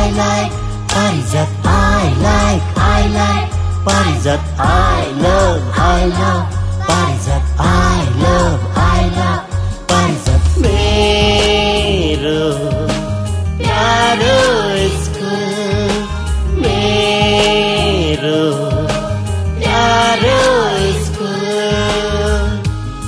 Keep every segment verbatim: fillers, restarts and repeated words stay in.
I like Parijat. I like, I like Parijat. I love, I love Parijat. I love, I love Parijat. मेरो प्यारो school, मेरो प्यारो school.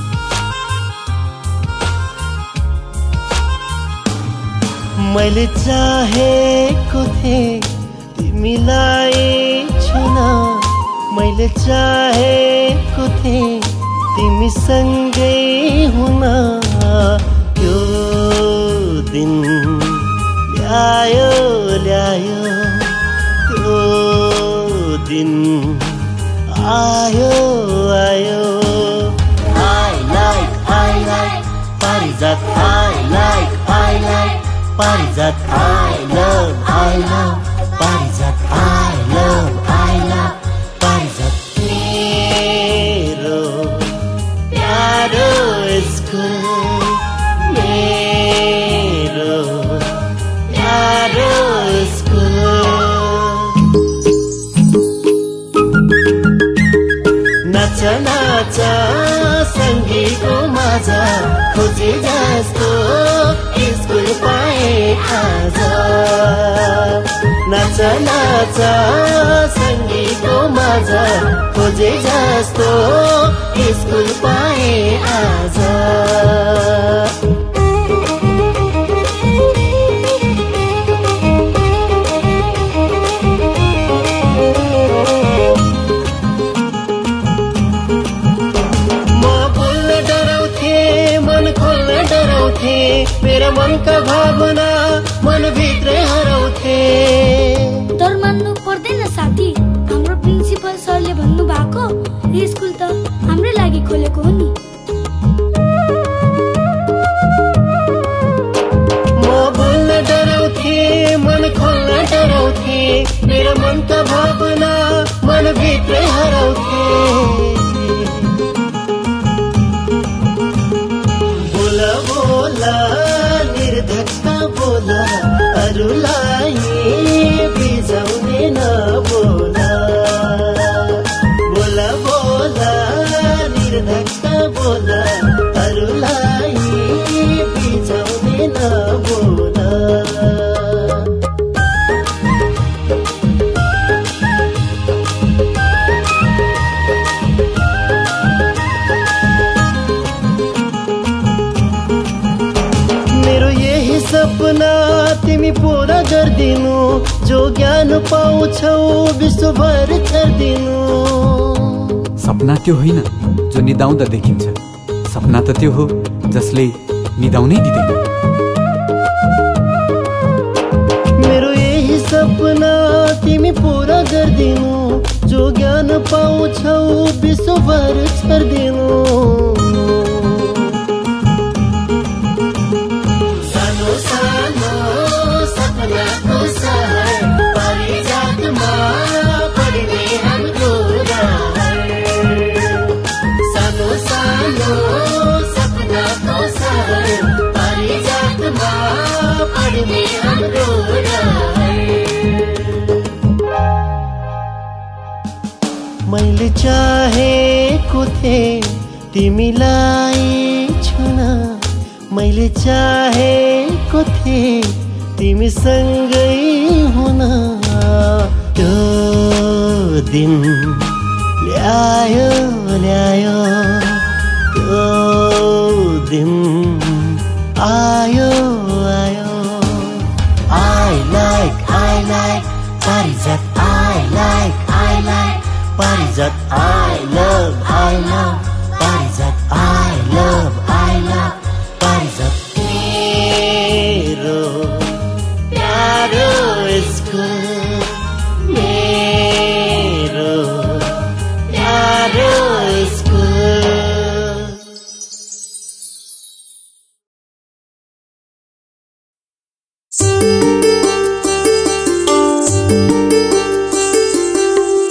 मैले चाहेको थिएँ तिमीलाई छुन, मैले चाहेको थिएँ तिमीसँगै हुन। त्यो दिन ल्यायो ल्यायो, त्यो दिन आयो आयो। I like, I like Parijat. I like, I like Parijat. I love, I love Parijat. I love, I love Parijat. मेरो प्यारो स्कुल, मेरो प्यारो स्कुल। नाच नाच सङ्गीतको माझ, खोजे जस्तो स्कुल पाए आज। नाच नाच सङ्गीतको माझ, खोजे जस्तो स्कुल पाए आज। मेरा मनका भावना मनभित्रै हराउँथे। डर मान्नु पर्दैन साथी, हाम्रो प्रिन्सिपल सरले भन्नु भएको यो स्कुल त हाम्रै लागि खोलेको हो नि। म बोल्न डराउँथे, मन खोल्न डराउँथे, मेरो मनका भावना मनभित्रै हराउँथे। बोला बोला निर्धक्का बोला, अरूलाई बिजाउने नबोला। बोला बोला निर्धक्का बोला, अरूलाई बिजाउने नबोला। सपना तिमी पूरा गर्दिनु, जो ज्ञान पाउँछौ विश्वभर छर्दिनु। सपना त्यो होइन जो निदाउँदा देखिन्छ, सपना त त्यो हो जसले निदाउनै दिँदैन। मेरो यही सपना तिमी पूरा गर्दिनु, जो ज्ञान पाउँछौ विश्वभर छर्दिनु। मैले चाहेको थिएँ तिमीलाई छुन, मैले चाहेको थिएँ तिमीसँगै हुन। त्यो दिन ल्यायो ल्यायो, त्यो दिन आयो आयो। I like, I like Parijat. I like, I like Parijat. I love, I love Parijat. I love, I love Parijat. मेरो प्यारो स्कुल, मेरो प्यारो स्कुल।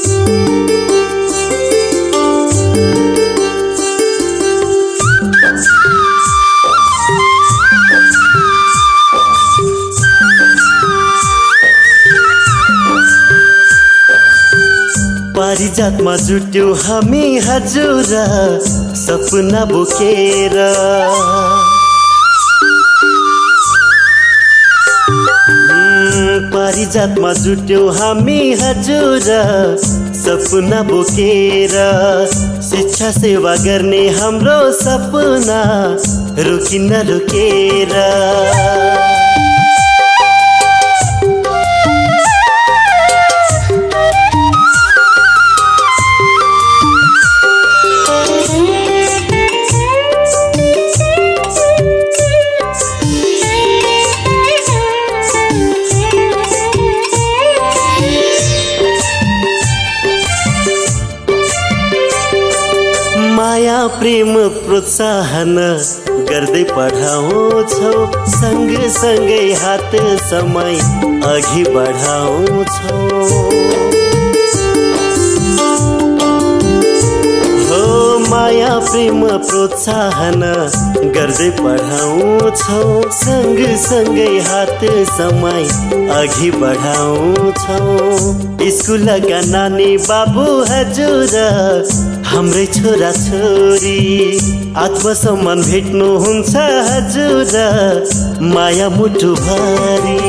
Let's go. पारिजातमा जुट्यौं हामी हजुर सपना बोकेर। पारिजातमा जुट्यौं हामी हजुर सपना बोकेर। शिक्षा सेवा गर्ने हाम्रो सपना रोकिन रोकेर। माया प्रेम प्रोत्साहन गर्दै पढाउँछौ, सँगसँगै हात समय अघि बढाउँछौ। हो माया प्रेम प्रोत्साहन गर्दै पढाउँछौ, सँगसँगै हात समय अघि बढाउँछौ। स्कुलका नानी बाबु हजुर हाम्रै छोरा छोरी आत्मसम्मान भेट्नुहुन्छ हजुर माया मुटु भरी।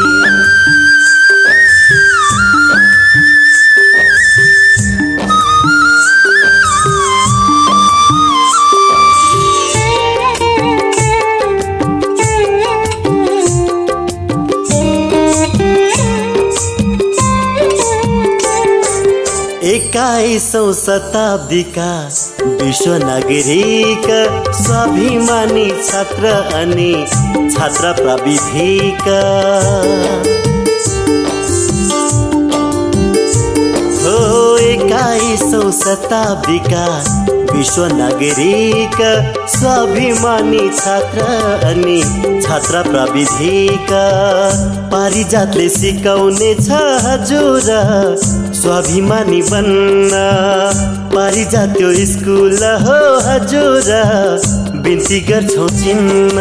एक्काइसौं शताब्दीका विश्व नागरिक स्वाभिमानी छात्र अनि छात्र प्राविधिक। हो एक्काइसौं शताब्दीका विश्व नागरिक स्वाभिमानी छात्र अनि छात्र प्राविधिक। पारिजातले सिकाउने छ हजुर स्वाभिमानी बन्न। पारिजात त्यो स्कुल हो हजुर बिन्ती गर्छौं चिन्न।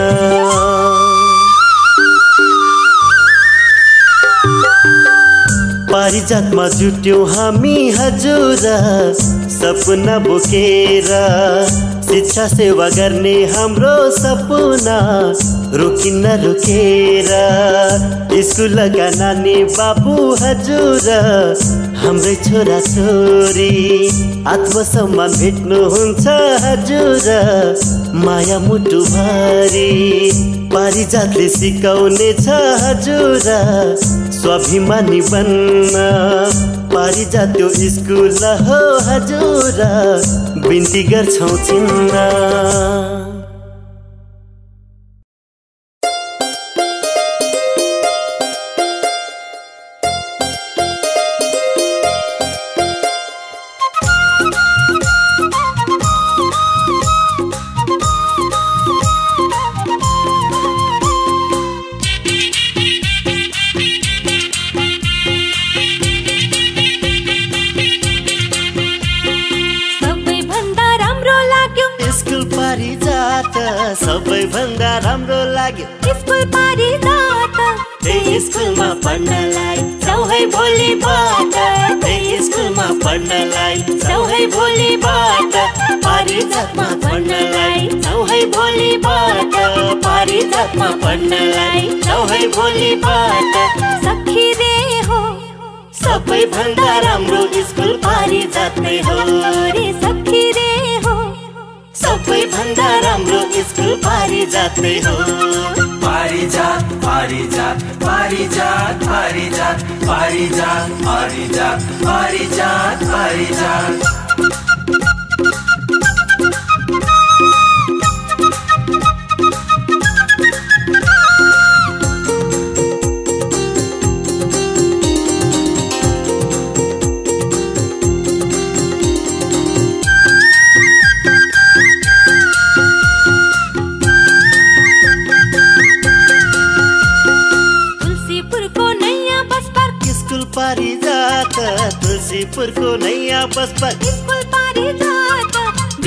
पारिजातमा जुट्यौं हामी हजुर सपना बोकेर। शिक्षा सेवा गर्ने हाम्रो सपना रोकिन रोकेर। स्कुलका नानी बाबु हजुर हाम्रै छोरा छोरी आत्मसम्मान भेट्नुहुन्छ हजुर माया मुटु भरी। पारिजातले सिकाउने छ हजुर स्वाभिमानी बन्न। पारिजात त्यो स्कुल हो हजुर बिन्ती गर्छौं चिन्न। सबैभन्दा राम्रो लाग्यो स्कुल पारिजात। त्यही स्कुलमा पढ्नलाई जाउँ है भोलिबाट। त्यही स्कुलमा पढ्नलाई जाउँ है भोलिबाट। पारिजातमा पढ्नलाई जाउँ है भोलिबाट। पारिजातमा पढ्नलाई जाउँ है भोलिबाट। सखी रे हो सबैभन्दा राम्रो स्कुल पारिजात नै हो रे। सखी रे हो सबैभन्दा राम्रो स्कुल पारिजात नै हो। पारिजात पारिजात पारिजात पारिजात पारिजात पारिजात पारिजात पारिजात। पारिजात तुलसीपुरको नैया बस पर स्कुल पारिजात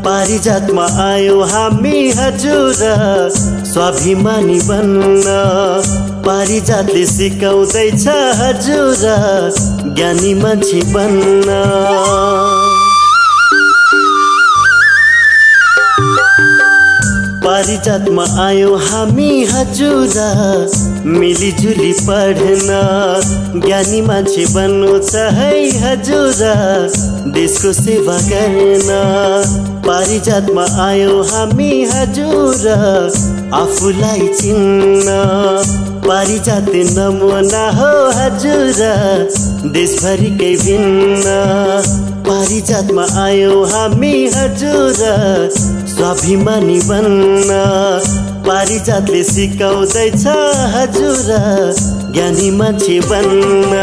पारिजातमा आयो हामी हजुर स्वाभिमानी बन्न पारिजातले सिकाउँदैछ हजुर ज्ञानी मान्छे बन्न पारिजातमा आयो हामी हजुर मिलिजुली पढ्न ज्ञानी मान्छे बन्नु छ है हजुर देशको सेवा गर्न पारिजातमा आयो हामी हजुर आफूलाई चिन्न पारिजात नमुना हो हजुर देशभरिकै भिन्न पारिजातमा आयो हामी हजुर स्वाभिमानी बन्न पारिजातले सिकाउँदैछ हजुर ज्ञानी मान्छे बन्न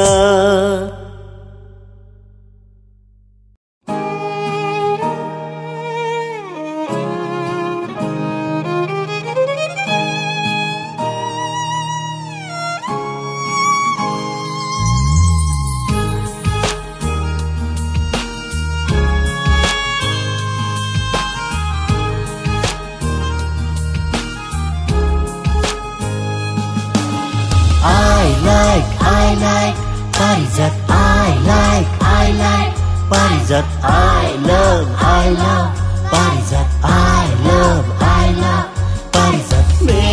Parijat, I like, I like Parijat, I love, I love Parijat, I love, I love Parijat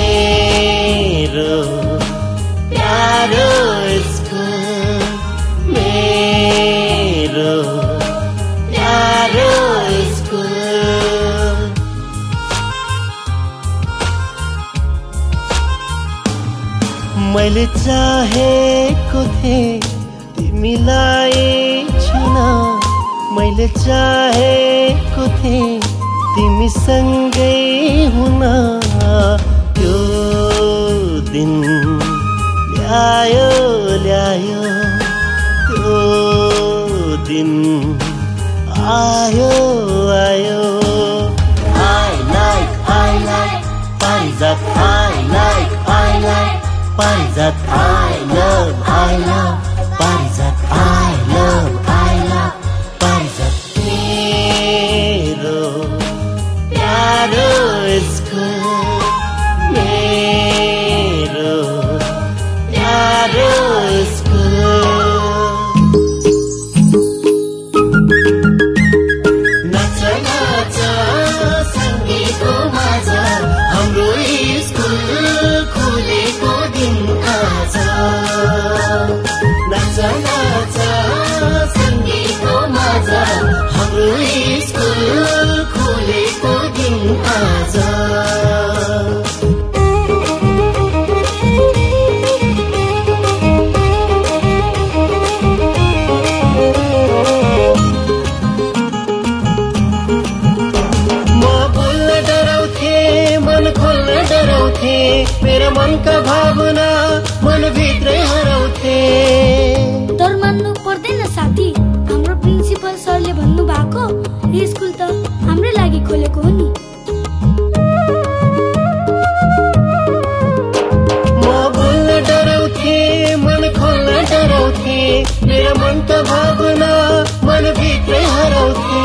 मेरो प्यारो स्कुल मेरो प्यारो स्कुल मैले चाहेको थिएँ तिमीलाई छिन मैले चाहेको थिएँ तिमीसँगै हुन त्यो दिन ल्यायो ल्यायो त्यो दिन आयो आयो I like I like Parijat I like I like Parijat I love I love Parijat I love I love Parijat मेरो प्यारो स्कुल मेरो प्यारो स्कुल नाच नाच सङ्गीतको माझ हाम्रो स्कुल खुलेको दिन आज नाच नाच सङ्गीतको माझ हाम्रो स्कुल खुलेको दिन आज म बोल्न डराउँथे मन खोल्न डराउँथे मेरो मनका भावना मनभित्रै हराउँथे डर मान्नु पर्दैन साथी हाम्रो प्रिन्सिपल सरले भन्नु भएको यो स्कुल त हाम्रो लागि खोलेको हो नि म बोल्न डराउँथे मन खोल्न डराउँथे मेरो मनका भावना मनभित्रै हराउँथे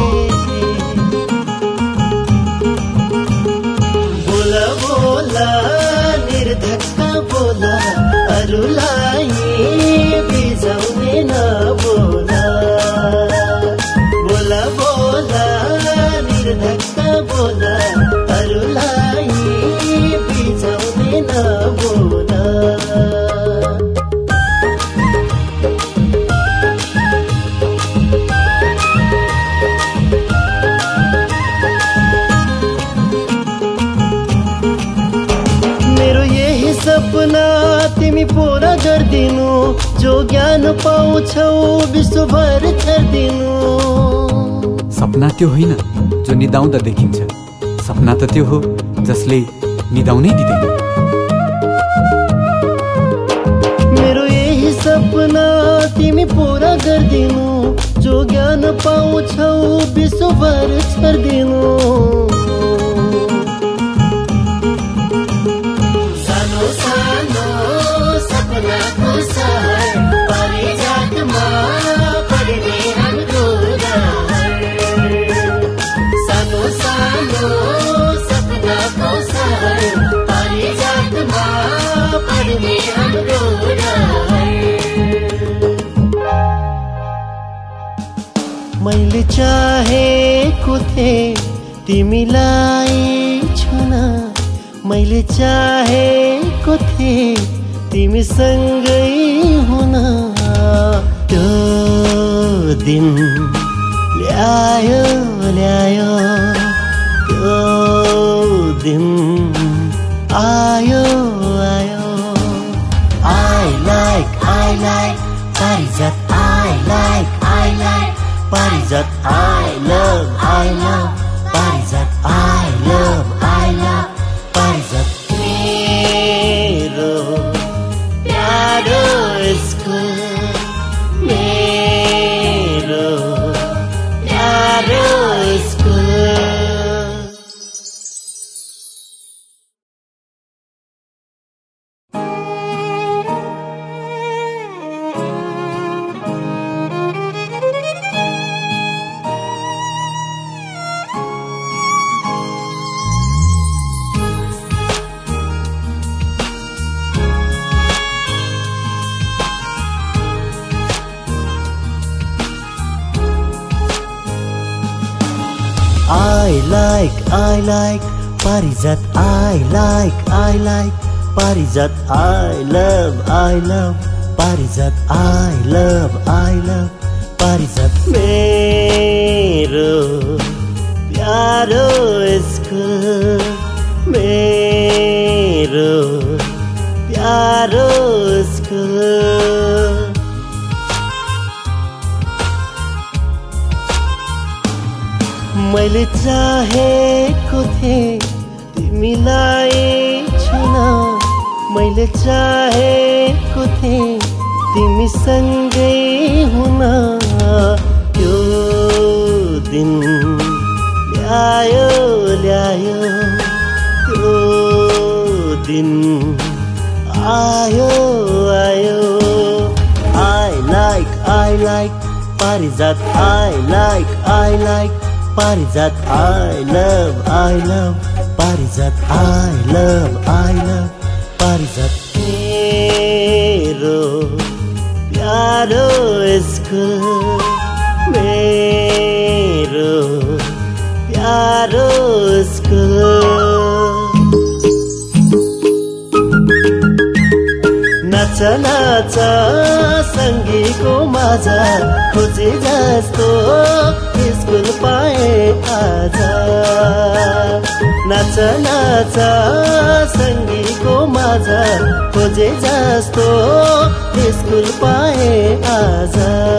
बोला बोला निर्धक्का बोला अरूलाई बिजाउने नबोला बोला बोला निर्धक्का बोला अरूलाई बिजाउने नबोला सपना तिमी पूरा गर्दिनु जो ज्ञान पाउँछौ विश्वभर छर्दिनु सपना त्यो होइन जो निदाउँदा देखिन्छ सपना त त्यो हो जसले निदाउनै दिँदैन मेरो यही सपना तिमी पूरा गर्दिनु जो ज्ञान पाउँछौ विश्वभर छर्दिनु सपनाको सहर पारिजातमा पढ्ने हाम्रो घर मैले चाहेको थिएँ तिमीलाई छुन, मैले चाहेको थिएँ तिमीसँगै हुन। त्यो दिन ल्यायो ल्यायो, त्यो दिन आयो आयो। I like, I like Parijat, I like, I like Parijat, I love, I love Parijat, I love, I love Parijat. मेरो प्यारो स्कुल, मेरो प्यारो school. I like, I like Parijat, I like, I like Parijat, I love, I love Parijat, I love, I love Parijat. मेरो प्यारो school, मेरो प्यारो school. मैले चाहेको थिएँ तिमीलाई छुन, मैले चाहेको थिएँ तिमीसँगै हुन। त्यो दिन ल्यायो ल्यायो, त्यो दिन आयो आयो। I like, I like Parijat, I like, I like Parijat, I love, I love Parijat, I love, I love Parijat. मेरो प्यारो स्कुल, मेरो प्यारो स्कुल। नाच नाच सँगैको माझ, खोजे जस्तो स्कुल पाए आज। नाच नाच सँगैको माझ, खोजे जस्तो स्कुल पाए आज।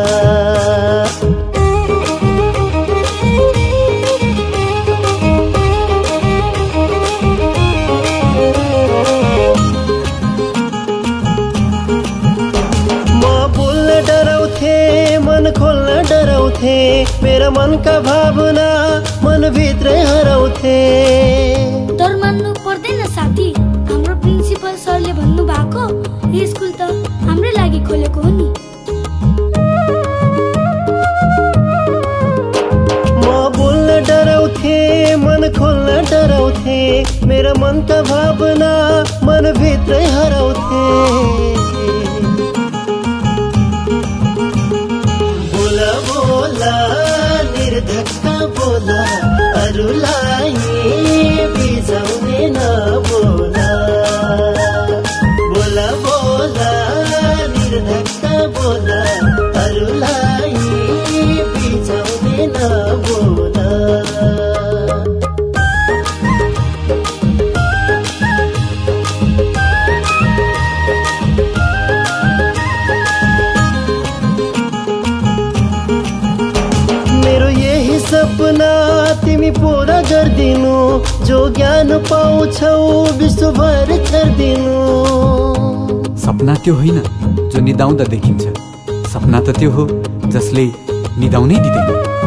मन खोल्न डराउँथे, मेरा मनका भावना मन भित्रै हराउँथे। डर मान्नु पर्दैन साथी, हाम्रो प्रिन्सिपल सरले भन्नु भएको यो स्कुल त हाम्रो लागि खोलेको हो नि। म बोल्न डराउँथे, मन खोल्न डराउँथे, मेरा मनका भावना मन भित्रै हराउँथे। निर्धक्का बोला, अरूलाई बिजाउने नबोला। बोला बोला निर्धक्का बोला, अरूलाई बिजाउने नबोला। सपना तिमी पूरा गर्दिनु, जो ज्ञान पाउँछौ विश्वभर छर्दिनु। सपना त्यो होइन जो निदाउँदा देखिन्छ, सपना त त्यो हो जसले निदाउनै दिँदैन।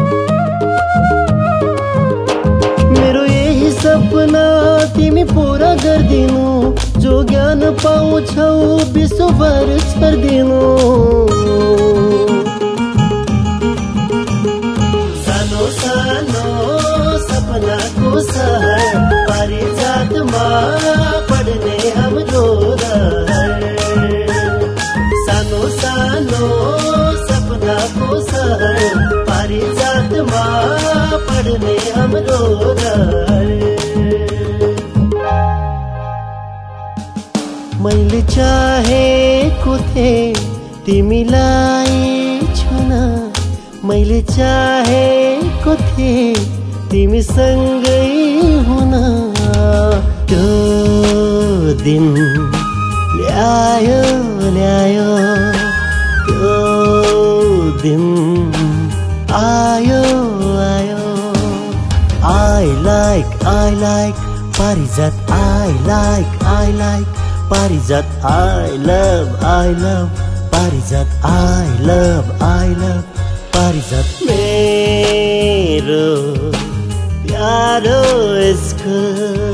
मेरो यही सपना तिमी पूरा गर्दिनु, जो ज्ञान पाउँछौ विश्वभर छर्दिनु। सपनाको सहर पारिजातमा पढ्ने हाम्रो रहर। सानो सानो सपनाको सहर पारिजात थिएँ तिमीलाई छुन, मैले चाहेको थिएँ तिमीसँगै हुन। त्यो दिन ल्यायो ल्यायो, त्यो दिन आयो आयो। I like, I like Parijat, I like, I like Parijat, I love, I love Parijat, I love, I love Parijat। मेरो प्यारो स्कुल,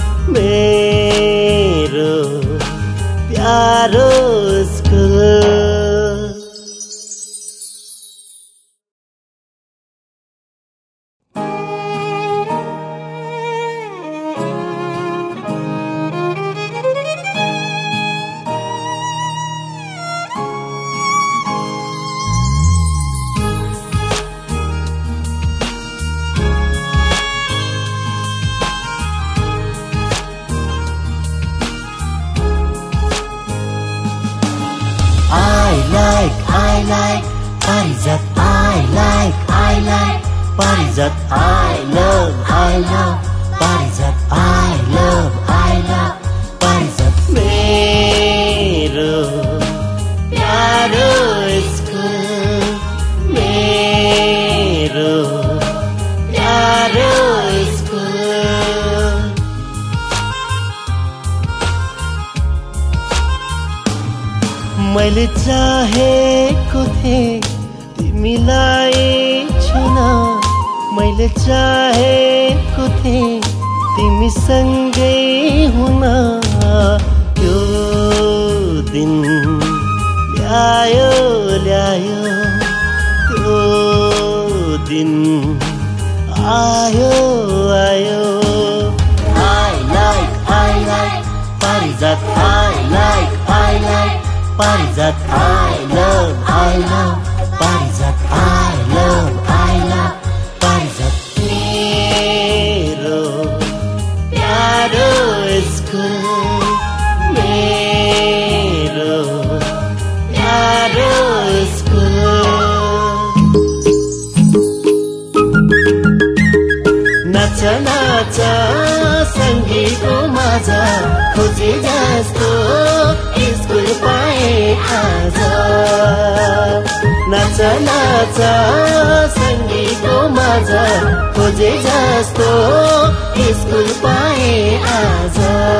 मेरो प्यारो school. Parijat, I like, I like Parijat, I love, I love Parijat, I love, I love Parijat। मेरो प्यारो school, मेरो प्यारो school. मैले चाहेको थिएँ तिमीलाई छुन, मैले चाहेको थिएँ तिमीसँगै हुन। त्यो दिन ल्यायो ल्यायो, त्यो दिन आयो आयो। I like, I like Parijat, I like, I like Parijat, I love, I love Parijat, I love, I love Parijat। मेरो प्यारो स्कुल, मेरो प्यारो स्कुल। नाच नाच सङ्गीतको माझ, खोजे जस्तो स्कुल पाए आज। नाच नाच सङ्गीतको माझ, खोजे जस्तो स्कुल पाए आज।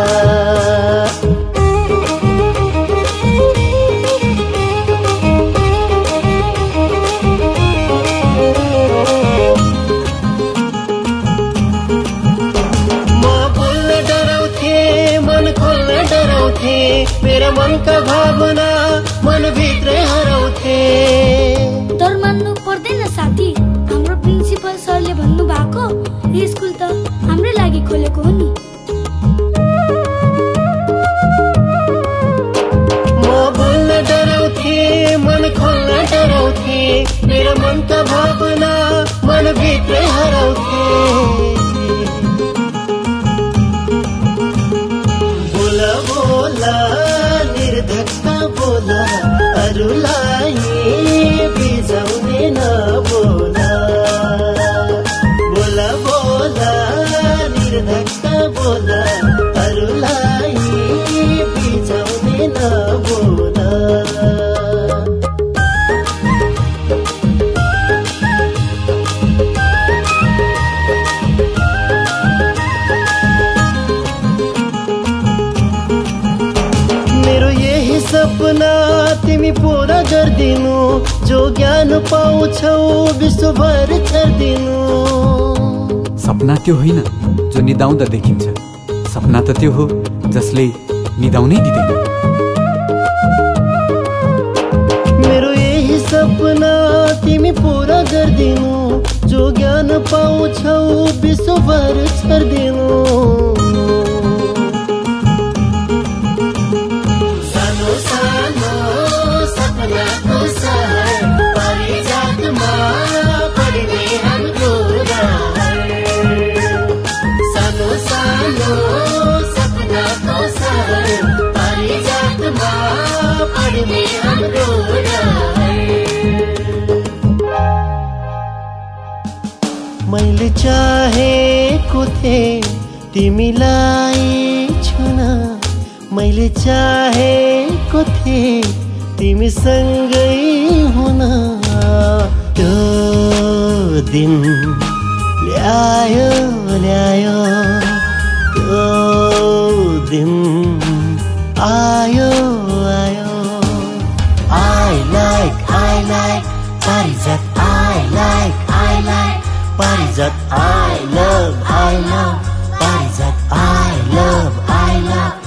मेरा मनका भावना मन भित्रै हराउँथे। डर मान्नु पर्दैन साथी, हाम्रो प्रिन्सिपल सरले भन्नु भएको यो स्कुल त हाम्रो लागि खोलेको हो नि। म बोल्न डराउँथे, मन खोल्न डराउँथे, मेरा मनका भावना मन भित्रै हराउँथे। बोला बोला निर्धक्का बोला, अरूलाई बिजाउने नबोला। बोला बोला निर्धक्का बोला, अरूलाई बिजाउने नबोला। सपना तिमी पूरा गर्दिनु, जो ज्ञान पाउँछौ विश्वभर छर्दिनु। सपना त्यो होइन जो निदाउँदा देखिन्छ, सपना त त्यो हो जसले निदाउनै दिँदैन। मेरो यही सपना तिमी पूरा गर्दिनु, जो ज्ञान पाउँछौ विश्वभर छर्दिनु। पर्ने हाम्रो मैले चाहेको थिएँ तिमीलाई छुन मैले चाहेको थिएँ तिमीसँगै हुन त्यो दिन ल्यायो ल्यायो त्यो दिन आयो आयो I like I like Parijat I like I like Parijat I love I love Parijat I love I love